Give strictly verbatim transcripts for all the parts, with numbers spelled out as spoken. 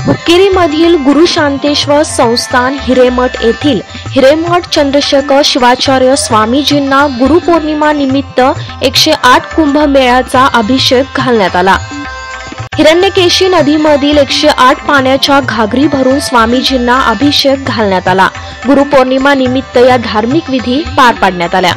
हुक्केरीमधील गुरु शांतेश्वर संस्थान हिरेमठ येथील हिरेमठ चंद्रशेखर शिवाचार्य स्वामीजींना गुरुपौर्णिमा निमित्त एकशे आठ कुंभमेळ्याचा अभिषेक घालण्यात आला। हिरण्यकेशी नदीमधील एकशे आठ पाण्याच्या घागरी भरून स्वामीजींना अभिषेक घालण्यात आला। गुरुपौर्णिमा निमित्त या धार्मिक विधी पार पाडण्यात आल्या।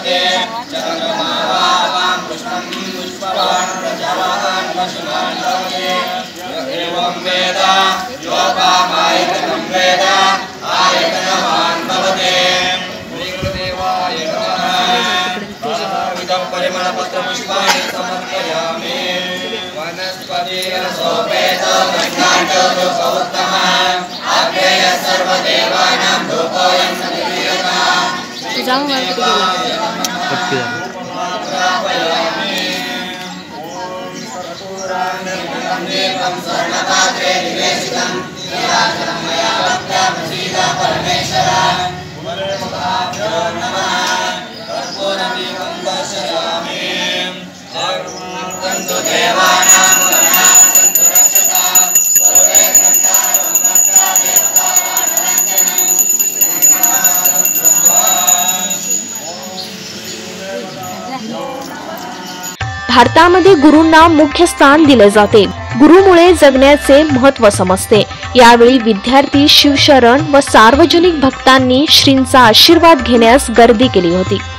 भारतामध्ये गुरूंना मुख्य स्थान दिले जाते। गुरुमुळे जगण्याचे महत्त्व समजते। यावेळी विद्यार्थी, शिवशरण व सार्वजनिक भक्तांनी श्रींचा आशीर्वाद घेण्यास गर्दी केली होती।